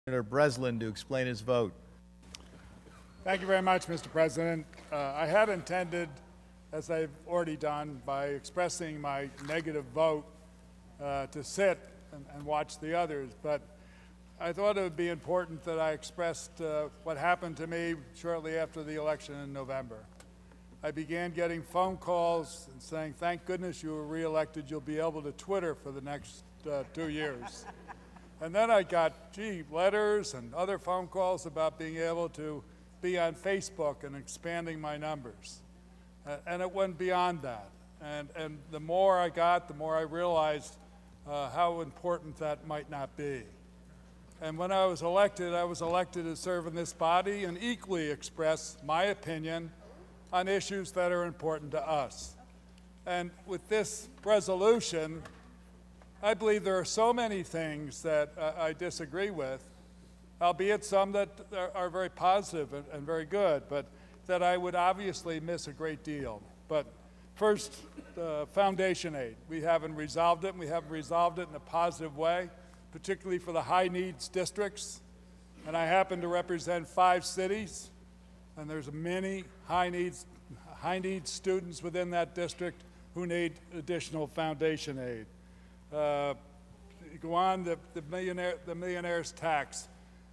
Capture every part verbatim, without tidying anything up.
Senator Breslin to explain his vote. Thank you very much, Mister President. Uh, I had intended, as I've already done, by expressing my negative vote, uh, to sit and, and watch the others, but I thought it would be important that I expressed uh, what happened to me shortly after the election in November. I began getting phone calls and saying, thank goodness you were reelected, you'll be able to Twitter for the next uh, two years. And then I got, gee, letters and other phone calls about being able to be on Facebook and expanding my numbers. Uh, and it went beyond that. And, and the more I got, the more I realized uh, how important that might not be. And when I was elected, I was elected to serve in this body and equally express my opinion on issues that are important to us. And with this resolution, I believe there are so many things that uh, I disagree with, albeit some that are, are very positive and, and very good, but that I would obviously miss a great deal. But first, uh, foundation aid. We haven't resolved it, and we haven't resolved it in a positive way, particularly for the high needs districts. And I happen to represent five cities, and there's many high needs, high needs students within that district who need additional foundation aid. Uh, go on, the, the, millionaire, the millionaire's tax.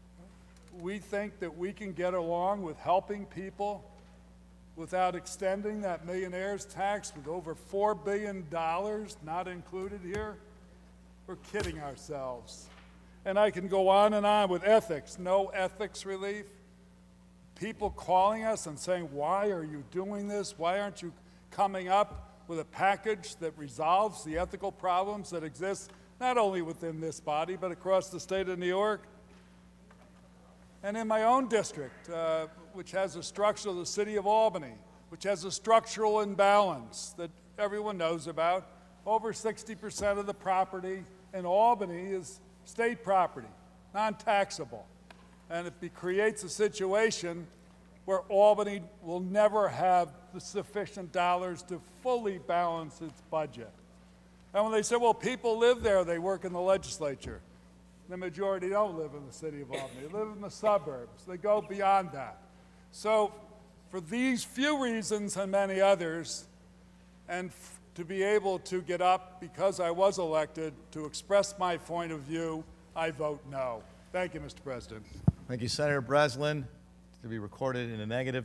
We think that we can get along with helping people without extending that millionaire's tax with over four billion dollars not included here. We're kidding ourselves. And I can go on and on with ethics. No ethics relief. People calling us and saying, why are you doing this? Why aren't you coming up with a package that resolves the ethical problems that exist not only within this body, but across the state of New York? And in my own district, uh, which has a structure, the city of Albany, which has a structural imbalance that everyone knows about. Over sixty percent of the property in Albany is state property, non-taxable. And it be, creates a situation where Albany will never have the sufficient dollars to fully balance its budget. And when they say, well, people live there, they work in the legislature. The majority don't live in the city of Albany. They live in the suburbs. They go beyond that. So for these few reasons and many others, and to be able to get up because I was elected to express my point of view, I vote no. Thank you, Mister President. Thank you, Senator Breslin. To be recorded in a negative.